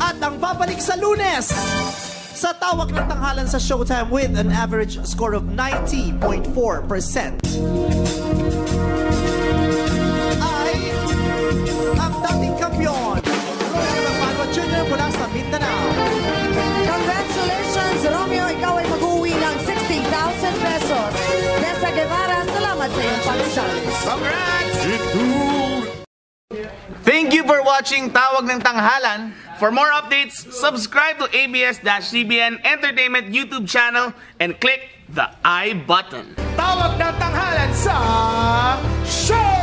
at ang babalik sa Lunes sa Tawag ng Tanghalan sa Showtime with an average score of 90.4%. Ay ang dating kampiyon, Romeo Magpano Jr. mula sa Mindanao. Congratulations, Romeo! Ikaw ay mag-uwi ng 60,000 pesos. Nessa Guevara, salamat sa iyong pagsali. Congrats! Thank you for watching Tawag ng Tanghalan. For more updates, subscribe to ABS-CBN Entertainment YouTube channel and click the I button. Tawag ng Tanghalan sa Show!